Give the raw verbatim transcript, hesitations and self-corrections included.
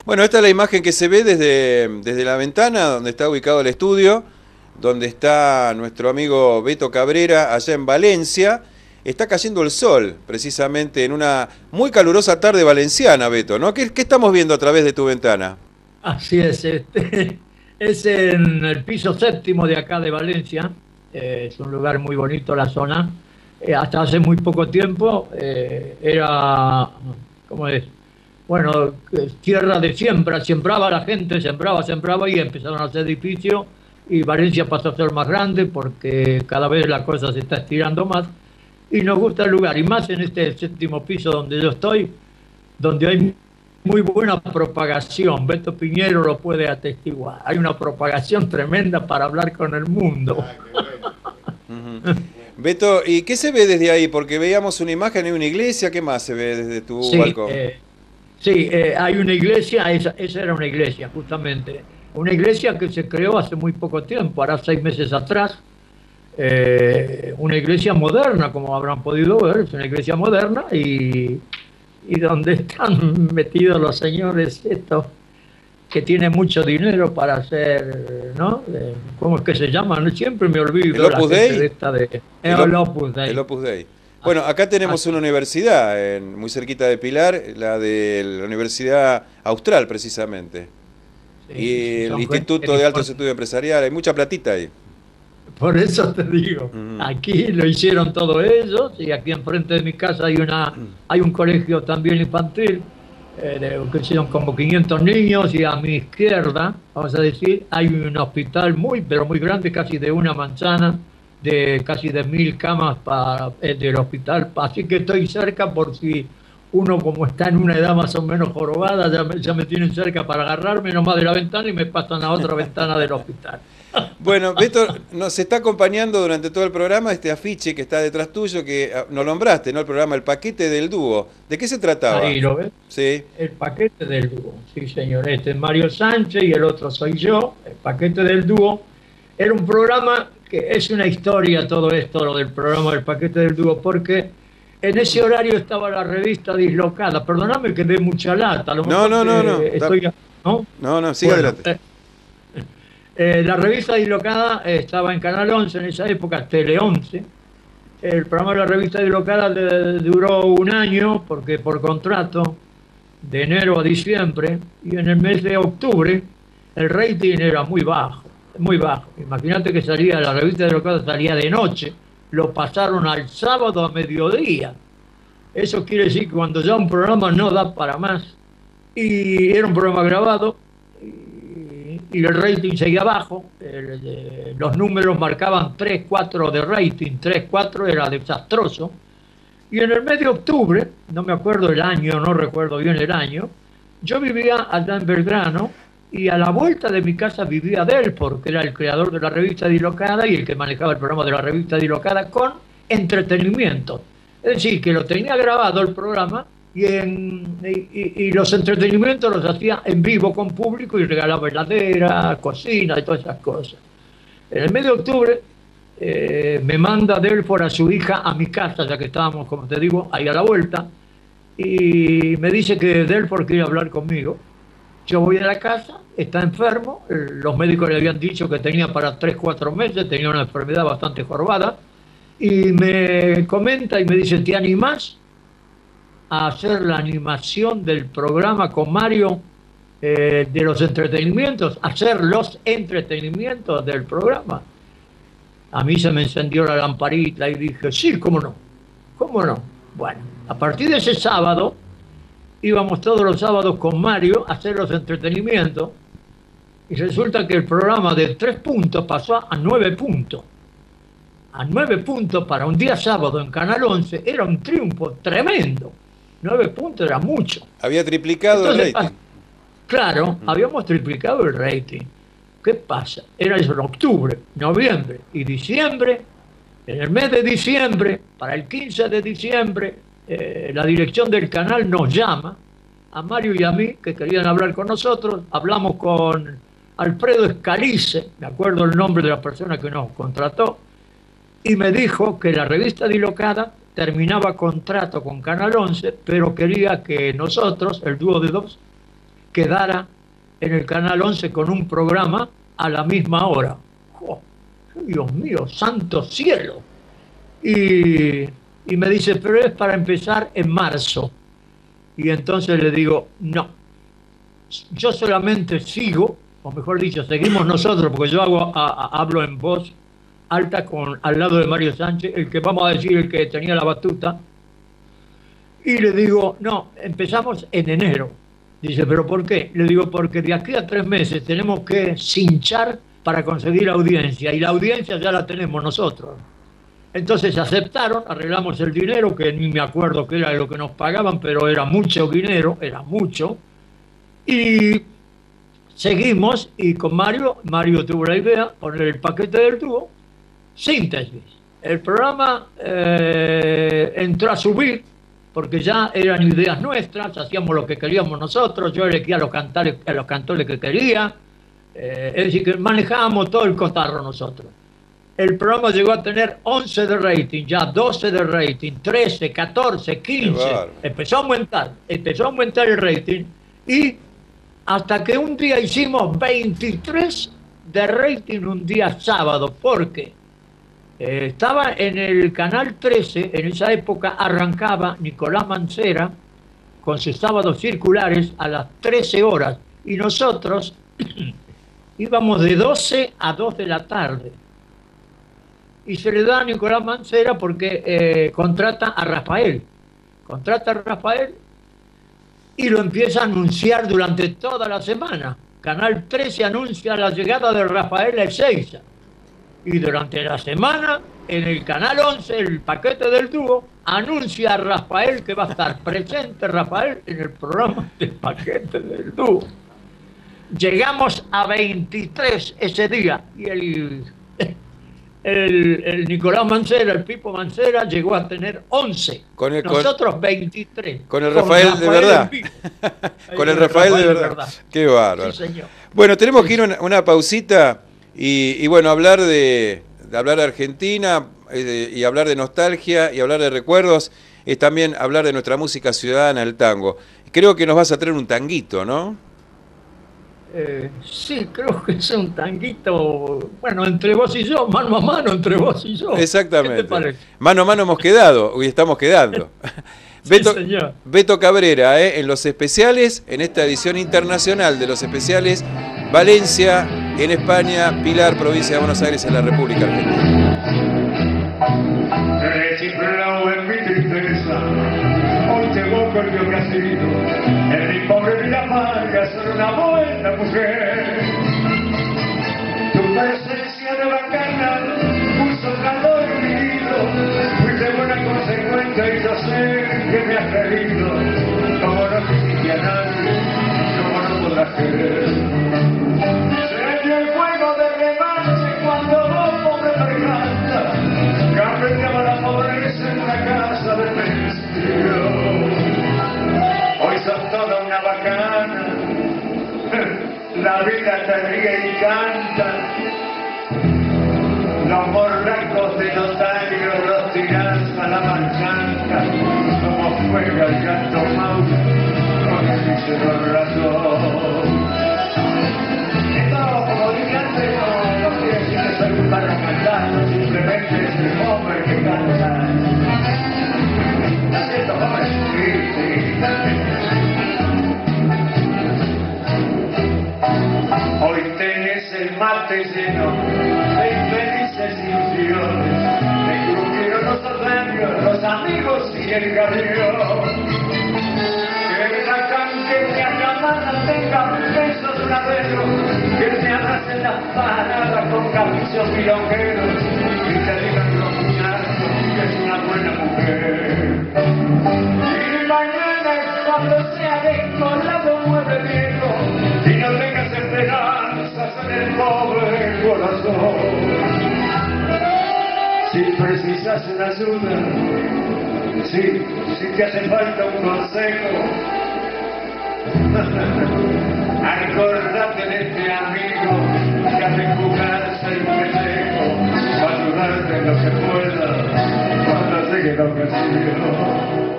Bueno, esta es la imagen que se ve desde, desde la ventana donde está ubicado el estudio, donde está nuestro amigo Beto Cabrera, allá en Valencia. Está cayendo el sol, precisamente en una muy calurosa tarde valenciana, Beto, ¿no? ¿Qué, qué estamos viendo a través de tu ventana? Así es, este, es en el piso séptimo de acá de Valencia. Eh, es un lugar muy bonito la zona. Eh, hasta hace muy poco tiempo eh, era, ¿cómo es? Bueno, eh, tierra de siembra, sembraba la gente, sembraba, sembraba y empezaron a hacer edificios y Valencia pasó a ser más grande porque cada vez la cosa se está estirando más y nos gusta el lugar y más en este séptimo piso donde yo estoy, donde hay muy buena propagación. Beto Piñero lo puede atestiguar. Hay una propagación tremenda para hablar con el mundo. Ah, qué bueno. Ujú. Beto, ¿y qué se ve desde ahí? Porque veíamos una imagen de una iglesia, ¿qué más se ve desde tu Sí, balcón? eh, sí eh, hay una iglesia, esa, esa era una iglesia, justamente. Una iglesia que se creó hace muy poco tiempo, ahora seis meses atrás. Eh, una iglesia moderna, como habrán podido ver, es una iglesia moderna y, y donde están metidos los señores estos que tienen mucho dinero para hacer, ¿no? Eh, ¿Cómo es que se llaman? Siempre me ¿El olvido la Opus gente de Dei? esta de El, op- el Opus el Dei. Opus Dei. Bueno, Así, acá tenemos así, una universidad en- muy cerquita de Pilar, la de la Universidad Austral, precisamente. sí, sí, sí, Y el son gente Instituto de Altos importante. Estudios Empresariales, hay mucha platita ahí. Por eso te digo, Ujú. aquí lo hicieron todos ellos y aquí enfrente de mi casa hay una, hay un colegio también infantil, eh, de- que son como quinientos niños y a mi izquierda, vamos a decir, hay un hospital muy, pero muy grande, casi de una manzana, de casi de mil camas para, eh, del hospital, así que estoy cerca por si uno como está en una edad más o menos jorobada, ya me, ya me tienen cerca para agarrarme nomás de la ventana y me pasan a otra ventana del hospital. Bueno, Beto, nos está acompañando durante todo el programa este afiche que está detrás tuyo, que ah, nos nombraste, ¿no? El programa El Paquete del Dúo. ¿De qué se trataba? Ahí lo ves. Sí. El paquete del dúo, sí señor, este es Mario Sánchez y el otro soy yo, el paquete del dúo. Era un programa que es una historia todo esto, lo del programa del paquete del dúo, porque en ese horario estaba la revista Dislocada. Perdóname que dé mucha lata, a lo No, mejor no, no, no. te Está- estoy... ¿No? No, no, sigue Bueno, adelante. eh, eh, la revista Dislocada estaba en Canal once en esa época, Tele once. El programa de la revista Dislocada le- duró un año porque por contrato de enero a diciembre, y en el mes de octubre el rating era muy bajo, muy bajo. Imagínate que salía, la revista de Locada salía de noche, lo pasaron al sábado a mediodía. Eso quiere decir que cuando ya un programa no da para más, y era un programa grabado, y, y el rating seguía bajo, el, de- los números marcaban tres cuatro de rating, tres cuatro era desastroso, y en el mes de octubre, no me acuerdo el año, no recuerdo bien el año, yo vivía allá en Belgrano y a la vuelta de mi casa vivía Delfor, que era el creador de la revista Dilocada y el que manejaba el programa de la revista Dilocada con entretenimiento. Es decir, que lo tenía grabado el programa y, en, y, y- y los entretenimientos los hacía en vivo con público y regalaba heladera, cocina y todas esas cosas. En el mes de octubre eh, me manda Delfor a su hija a mi casa, ya que estábamos, como te digo, ahí a la vuelta, y me dice que Delfor quiere hablar conmigo. Yo voy a la casa, está enfermo, eh, los médicos le habían dicho que tenía para tres cuatro meses, tenía una enfermedad bastante jorobada, y me comenta y me dice, ¿te animás a hacer la animación del programa con Mario eh, de los entretenimientos, hacer los entretenimientos del programa? A mí se me encendió la lamparita y dije, sí, cómo no, cómo no. Bueno, a partir de ese sábado, íbamos todos los sábados con Mario a hacer los entretenimientos y resulta que el programa de tres puntos pasó a nueve puntos. A nueve puntos para un día sábado en Canal once era un triunfo tremendo. Nueve puntos era mucho. Había triplicado el Entonces, rating. claro, habíamos triplicado el rating. ¿Qué pasa? Era eso en octubre, noviembre y diciembre. En el mes de diciembre, para el quince de diciembre, eh, la dirección del canal nos llama a Mario y a mí, que querían hablar con nosotros. Hablamos con Alfredo Escalice, me acuerdo el nombre de la persona que nos contrató, y me dijo que la revista Dilocada terminaba contrato con Canal once, pero quería que nosotros, el dúo de dos, quedara en el Canal once con un programa a la misma hora. Oh, Dios mío, santo cielo. Y, y me dice, pero es para empezar en marzo. Y entonces le digo, no, yo solamente sigo, o mejor dicho, seguimos nosotros, porque yo hago, a, a, hablo en voz alta con, al lado de Mario Sánchez, el que vamos a decir, el que tenía la batuta. Y le digo, no, empezamos en enero. Dice, ¿pero por qué? Le digo, porque de aquí a tres meses tenemos que cinchar para conseguir audiencia, y la audiencia ya la tenemos nosotros. Entonces aceptaron, arreglamos el dinero, que ni me acuerdo qué era lo que nos pagaban, pero era mucho dinero, era mucho. Y seguimos, y con Mario, Mario tuvo la idea, poner el paquete del dúo, síntesis. El programa eh, entró a subir, porque ya eran ideas nuestras, hacíamos lo que queríamos nosotros, yo elegía a los cantores, a los cantores que quería, eh, es decir, que manejábamos todo el cotarro nosotros. El programa llegó a tener once de rating, ya doce de rating, trece, catorce, quince, empezó a aumentar, empezó a aumentar el rating, y hasta que un día hicimos veintitrés de rating un día sábado, porque eh, estaba en el Canal trece, en esa época arrancaba Nicolás Mancera con sus sábados circulares a las trece horas, y nosotros íbamos de doce a dos de la tarde. Y se le da a Nicolás Mancera porque eh, contrata a Rafael. Contrata a Rafael y lo empieza a anunciar durante toda la semana. Canal trece anuncia la llegada de Rafael Ezeiza. Y durante la semana, en el Canal once, el paquete del dúo, anuncia a Rafael que va a estar presente Rafael en el programa del paquete del dúo. Llegamos a veintitrés ese día y el... El, el Nicolás Mancera, el Pipo Mancera, llegó a tener once. Con el, Nosotros con, veintitrés. Con el Rafael, con Rafael de verdad. con, con el Rafael, Rafael de, verdad. de verdad. Qué bárbaro. Sí, señor. Bueno, tenemos sí, que ir a una, una pausita y, y bueno, hablar de, de hablar de Argentina eh, y hablar de nostalgia y hablar de recuerdos es también hablar de nuestra música ciudadana, el tango. Creo que nos vas a traer un tanguito, ¿no? Eh, sí, creo que es un tanguito, bueno, entre vos y yo, mano a mano entre vos y yo. Exactamente. ¿Qué te parece? Mano a mano hemos quedado, hoy estamos quedando. Sí, Beto, señor. Beto Cabrera, eh, en los especiales, en esta edición internacional de los especiales, Valencia, en España, Pilar, provincia de Buenos Aires, en la República Argentina. En mi pobre vida amarga ser una buena mujer. Tu presencia de bacana puso calor en mi vida. Fuiste buena consecuencia y yo sé que me has querido. Como no quisiste a nadie, como no podrás querer. Se dio el juego de revanche cuando vos, pobre garganta, cambiaba la pobreza en una casa de pensión. Hoy sos toda una bacana, la vida te ríe y canta, los morracos de notario los tirás a la marchanta, como juega el gato Mauro con el hicieron razón. Esto, como dije antes, no, no quiere decir que soy un barro cantando, simplemente es el hombre que canta. ¿No es cierto, hombre? Sí, sí. Hoy tenés el mate lleno de infelices ilusiones. Te crujieron los adverbios, los amigos y el galeón. Que la canqueña camada tenga besos duraderos, que te abracen las paradas con caprichos milongueros y te digan los muchachos que es una buena mujer. Y mañana cuando sea descolado muere viejo y no tengas esperanzas en el pobre corazón. Si precisas una ayuda, si, si te hace falta un consejo, acordate de este amigo que hace jugarse el pellejo, para ayudarte en lo que pueda cuando llegue la ocasión.